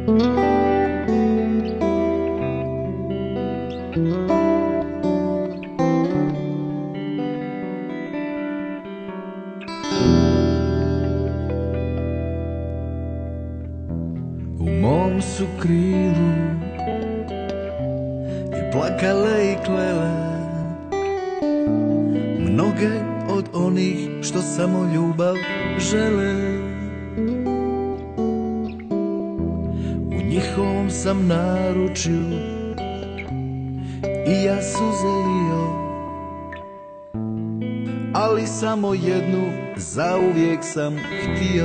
U mom su krilu i plakale i klele mnoge od onih što samo ljubav žele. U njihovom sam naručju i ja suze lio, ali samo jednu zauvijek sam htio.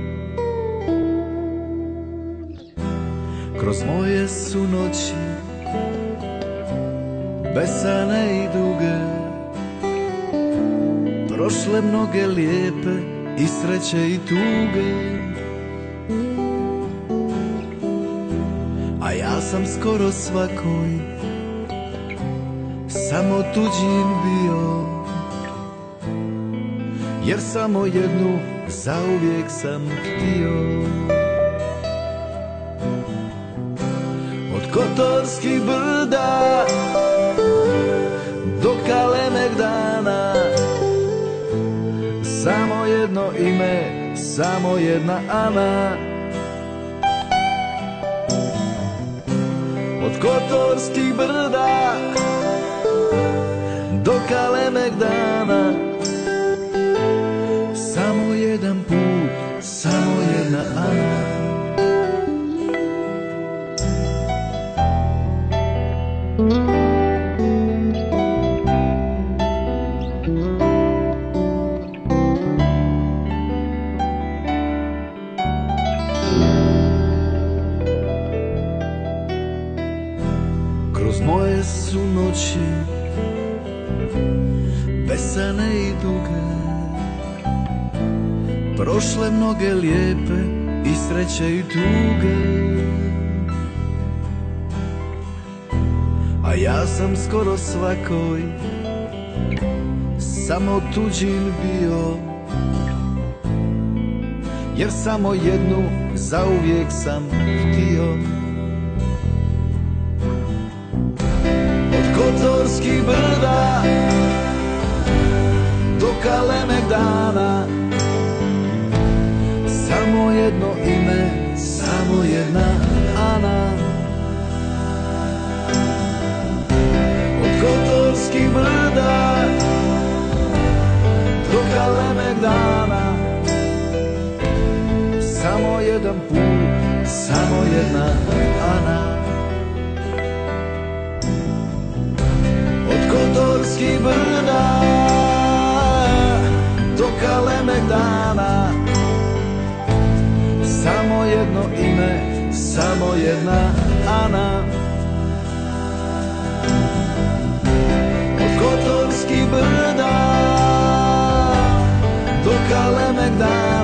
Kroz moje su noći besane i duge, prošle mnoge lijepe i sreće i tuge, a ja sam skoro svakoj samo tuđin bio, jer samo jednu zauvijek sam htio. Od Kotorskih brda do Kalemegdana, samo jedno ime, samo jedna Ana. Od Kotorskih brda do Kalemegdana, samo jedan put, samo jedna Ana. Kroz moje su noći besane i duge, prošle mnoge lijepe i sreće i tuge, a ja sam skoro svakoj samo tuđin bio, jer samo jednu zauvijek sam htio. Od Kotorskih brda do Kalemegdana, samo jedno ime, samo jedna Ana. Od Kotorskih brda do Kalemegdana, samo jedan put, samo jedna Ana. Od Kotorskih brda do Kalemegdana, samo jedno ime, samo jedna Ana. Od Kotorskih brda do Kalemegdana,